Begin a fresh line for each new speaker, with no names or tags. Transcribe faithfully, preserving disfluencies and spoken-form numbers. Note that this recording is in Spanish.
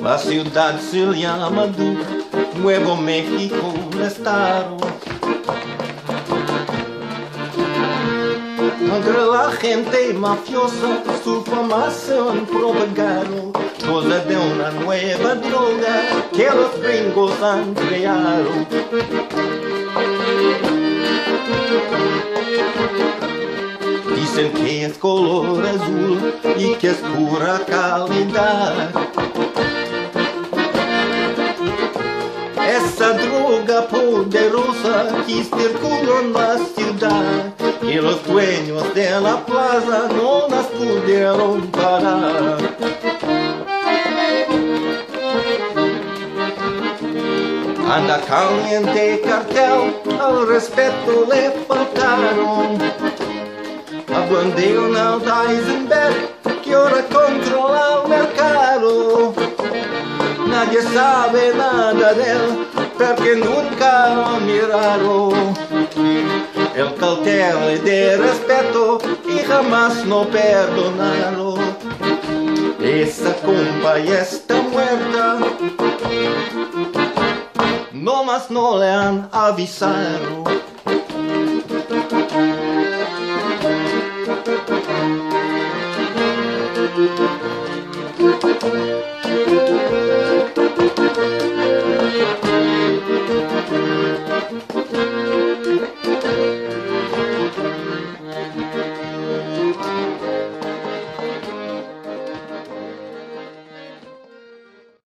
La ciudad se llama Du, Nuevo México, un estado. Entre la gente mafiosa su fama se han propagado, cosa de una nueva droga que los gringos han creado. Dicen que es color azul y que es pura calidad. Esa droga poderosa que circula en la ciudad y los dueños de la plaza no las pudieron parar. Anda caliente cartel, al respeto le faltaron. Abandonó al Heisenberg que ahora controla el mercado. Nadie sabe nada de él porque nunca lo miraron. El cartel es de respeto y jamás no perdonaron. Esa compa ya está muerta, no más no le han avisado.